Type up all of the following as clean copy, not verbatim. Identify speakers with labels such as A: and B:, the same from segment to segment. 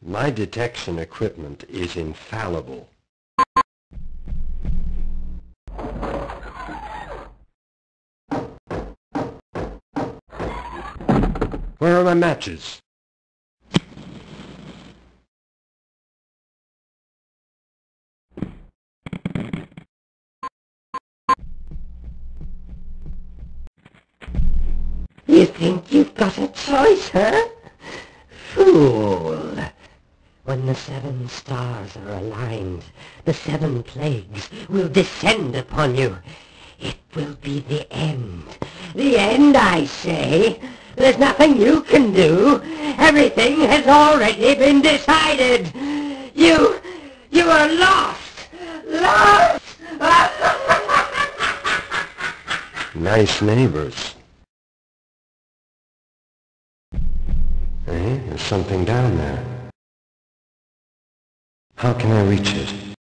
A: My detection equipment is infallible. Where are my matches?
B: You think you've got a choice, huh? Fool! When the 7 stars are aligned, the 7 plagues will descend upon you. It will be the end. The end, I say! There's nothing you can do! Everything has already been decided! You are lost! Lost!
A: Nice neighbors. Hey, there's something down there. How can I reach it?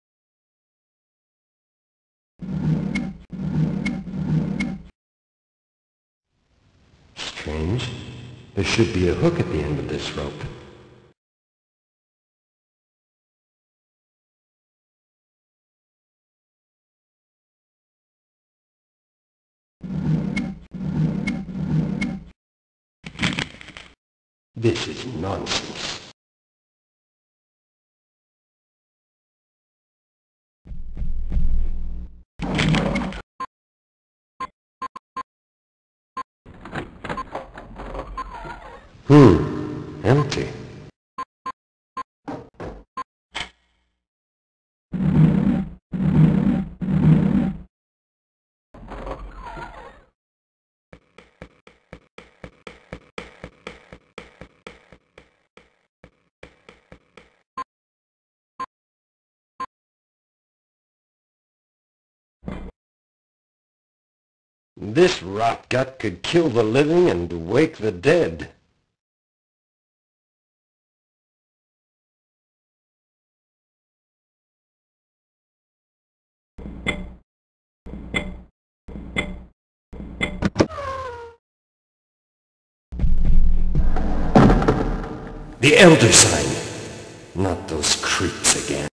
A: Strange. There should be a hook at the end of this rope. This is nonsense. Empty. This rot gut could kill the living and wake the dead. The Elder Sign. Not those creeps again.